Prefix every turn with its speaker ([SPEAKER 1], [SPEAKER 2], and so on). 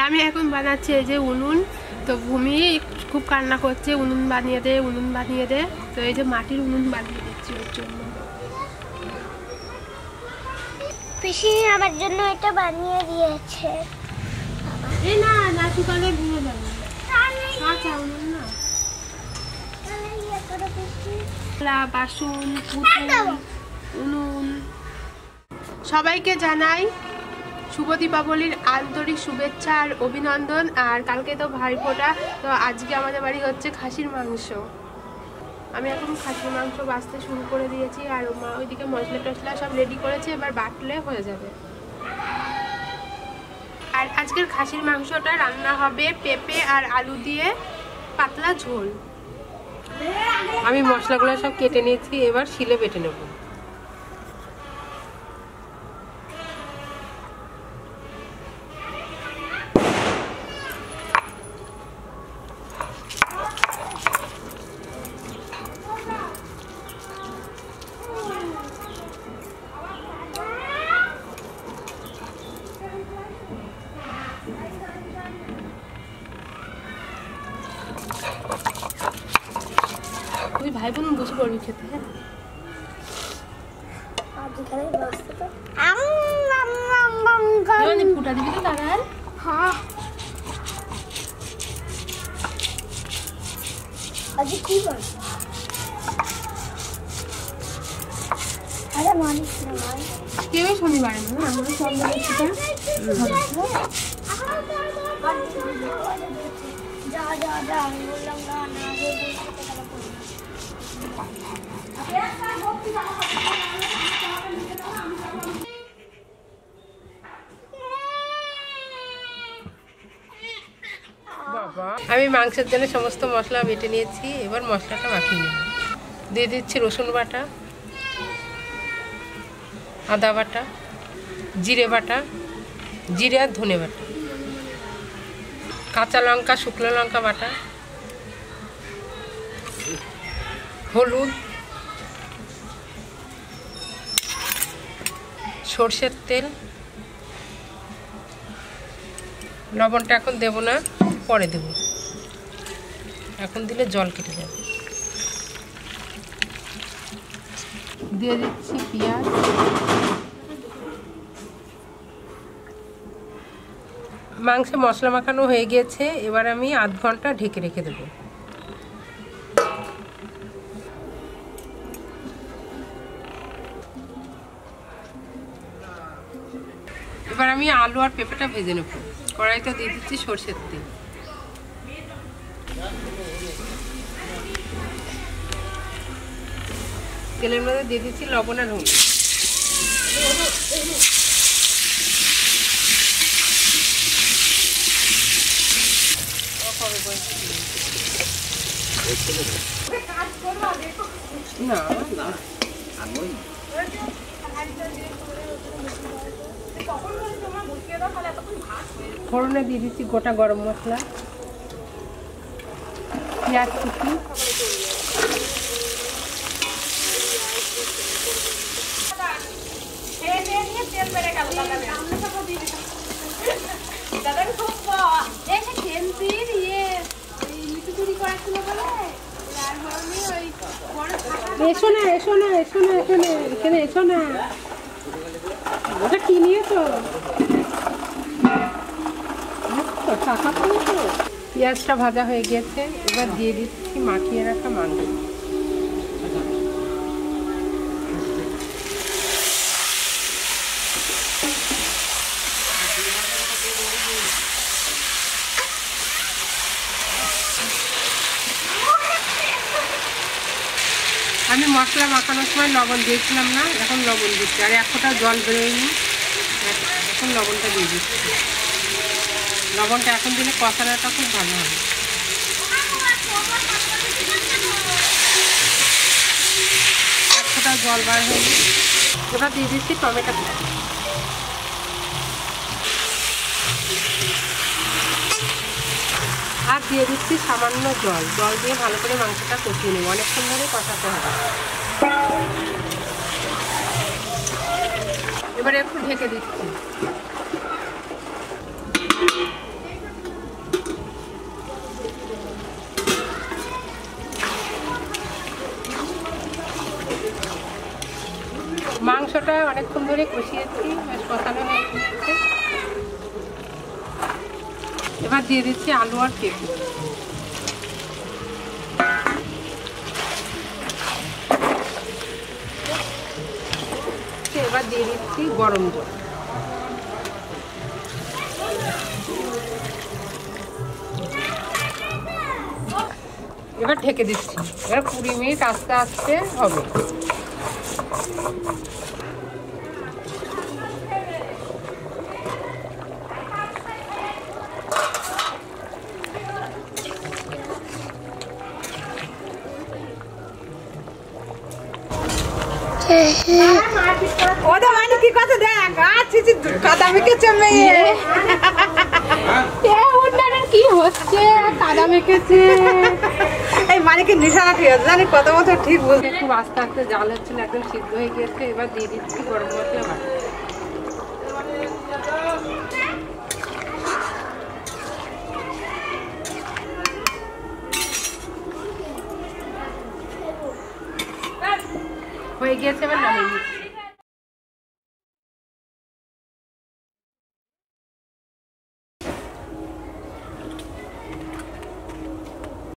[SPEAKER 1] আমি এখন বানাচ্ছি এই যে উনুন। তো ভূমি খুব কান্না করছে, উনুন বানিয়ে দে, উনুন বানিয়ে দে। তো এই যে মাটির উনুন বানিয়ে দিচ্ছি ওর জন্য।
[SPEAKER 2] পিসি আমার জন্য এটা বানিয়ে দিয়েছে।
[SPEAKER 1] এই না না শুকালে ভেঙে যাবে। কাঁচা উনুন না। বাসন, পুতুল, উনুন। সবাইকে জানাই শুভ দীপাবলির আন্তরিক শুভেচ্ছা আর অভিনন্দন। আর কালকে তো ভাইফোঁটা, তো আজকে আমাদের বাড়ি হচ্ছে খাসির মাংস। আমি এখন খাসির মাংস বাছতে শুরু করে দিয়েছি, আর মা ওইদিকে মশলা টশলা সব রেডি করেছে, এবার বাটলে হয়ে যাবে। আর আজকের খাসির মাংসটা রান্না হবে পেঁপে আর আলু দিয়ে পাতলা ঝোল। আমি মশলাগুলো সব কেটে নিয়েছি, এবার শিলে বেটে নেব। তুই ভাই বোন বসে পড়বি খেতে। হ্যাঁ ফুটা দিবি তো দাদা।
[SPEAKER 2] হ্যাঁ আজ কি বল? আরে মানিস না ভাই,
[SPEAKER 1] কেউই শনিবারে না, আমরা সব
[SPEAKER 2] যা যা যা আমি বললাম না না
[SPEAKER 1] আমি মাংসের জন্য সমস্ত মশলা বেটে নিয়েছি, এবার মশলাটা মাখিয়ে নেব। দিয়ে দিচ্ছি রসুন বাটা, আদা বাটা, জিরে বাটা, জিরে আর ধনে বাটা, কাঁচা লঙ্কা শুকনো লঙ্কা বাটা, হলুদ, সর্ষের তেল, লবণটা এখন দেব না, পরে দেব। এখন দিলে জল কেটে যাবে। দিয়ে দিচ্ছি পেঁয়াজ, মাংসে মশলা মাখানো হয়ে গিয়েছে, এবার আমি আধ ঘন্টা ঢেকে রেখে দেব। এবার আমি আলু আর পেঁপেটা ভেজে নেব। কড়াইতে দিয়ে দিচ্ছি সরষের তেল, তেলের মধ্যে দিয়ে দিচ্ছি লবণ আর হলুদ। না ফোড়নে দিয়ে দিচ্ছি গোটা গরম মশলা, পেঁয়াজ কুচি, এসো না এসো না এসো না এখানে এখানে এসো না, ওটা কি নিয়েছো? পেঁয়াজটা ভাজা হয়ে গেছে, এবার দিয়ে দিচ্ছি মাখিয়ে রাখা মাংস। আমি মশলা মাখানোর সময় লবণ দিয়েছিলাম না, এখন লবণ দিচ্ছি। আর এক ফোঁটা জল বেরোয়নি, এখন লবণটা দিয়ে দিচ্ছি। লবণটা এখন দিলে কষানোটা খুব ভালো হবে। এক ফোঁটা জল বার হয়ে ওটা দিয়ে দিচ্ছি টমেটো। আর দিয়ে দিচ্ছি সামান্য জল। জল দিয়ে ভালো করে মাংসটা কষিয়ে নেব, অনেকক্ষণ ধরে কষাতে হবে। এবারে একটু ঢেকে দিচ্ছি। মাংসটা অনেকক্ষণ ধরে কষিয়েছি, বেশ কষানো হয়ে গিয়েছে। এবার দিয়ে দিচ্ছি আলু আর পেঁপে। এবার দিয়ে দিচ্ছি গরম জল। এবার ঢেকে দিচ্ছি, এবার 20 মিনিট আস্তে আস্তে হবে।
[SPEAKER 3] ওটা মানে কি কথা দেখ, আচ্ছা কাদা মেখেছে মেয়ে।
[SPEAKER 1] কি হচ্ছে, কাদা মেখেছে।
[SPEAKER 3] এই মানে কি নিশানা ঠিক আছে, জানি কত মতো ঠিক বলছে।
[SPEAKER 1] খুব আস্তে আস্তে জাল হচ্ছিল, একদম সিদ্ধ হয়ে গিয়েছে। এবার দিয়ে দিচ্ছি গরম মশলা বাটা। হয়ে গিয়েছে, এবার নামিয়ে নিচ্ছি।